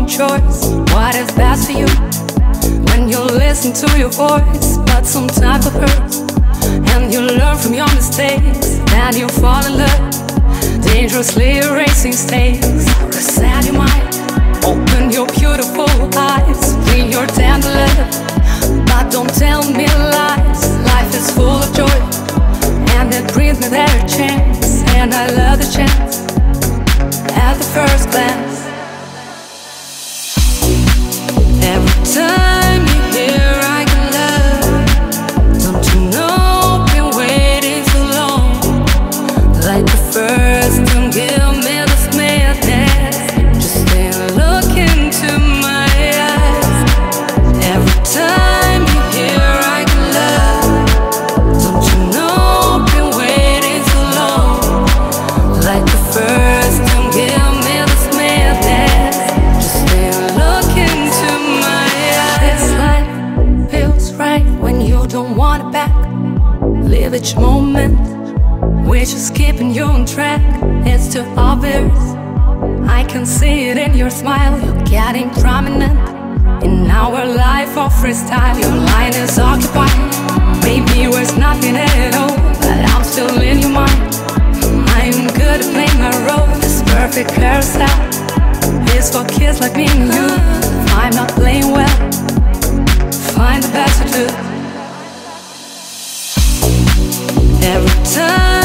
own choice, what is best for you. When you listen to your voice, but sometimes it hurts, and you learn from your mistakes, then you fall in love, dangerously erasing stakes. Reset your mind, open your beautiful eyes, bring your tender love, but don't tell me lies. Life is full of joy, and it brings me that chance, and I love the chance at the first glance. Every time you hear I can love, don't you know been waiting so long, like the first to give me this madness, just stay and look into my eyes. Every time you hear I can love, don't you know been waiting so long, like the first to give me this madness, just stay and look into my eyes. This life feels right when you don't want it back. Live each moment, which is keeping you on track. It's too obvious, I can see it in your smile. You're getting prominent in our life of freestyle. Your line is occupied, maybe there's nothing at all, but I'm still in your mind. I'm good at playing my role. This perfect carousel is for kids like me and you. If I'm not playing well, find the best to do. Every time